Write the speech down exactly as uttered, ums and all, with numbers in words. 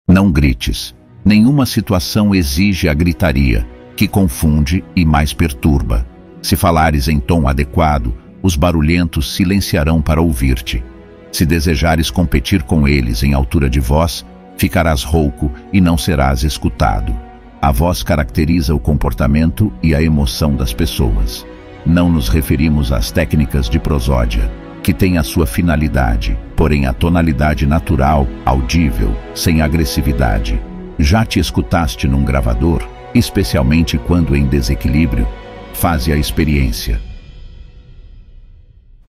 Não grites. Nenhuma situação exige a gritaria, que confunde e mais perturba. Se falares em tom adequado, os barulhentos silenciarão para ouvir-te. Se desejares competir com eles em altura de voz, ficarás rouco e não serás escutado. A voz caracteriza o comportamento e a emoção das pessoas. Não nos referimos às técnicas de prosódia, que têm a sua finalidade, porém a tonalidade natural, audível, sem agressividade. Já te escutaste num gravador, especialmente quando em desequilíbrio? Faze a experiência.